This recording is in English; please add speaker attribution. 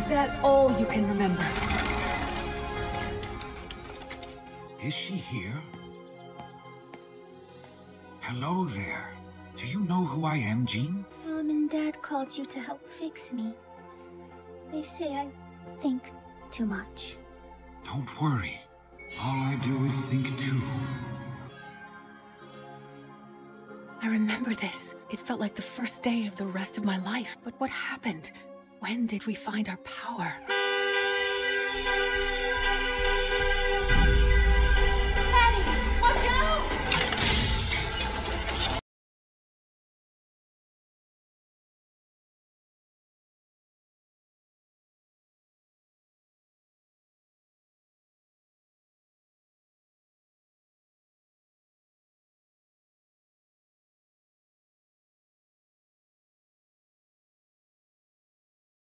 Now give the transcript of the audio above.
Speaker 1: that all you can remember?
Speaker 2: Is she here? Hello there. Do you know who I am, Jean?
Speaker 3: Mom and Dad called you to help fix me. They say I think too much.
Speaker 2: Don't worry. All I do is think too.
Speaker 1: I remember this. It felt like the first day of the rest of my life. But what happened? When did we find our power?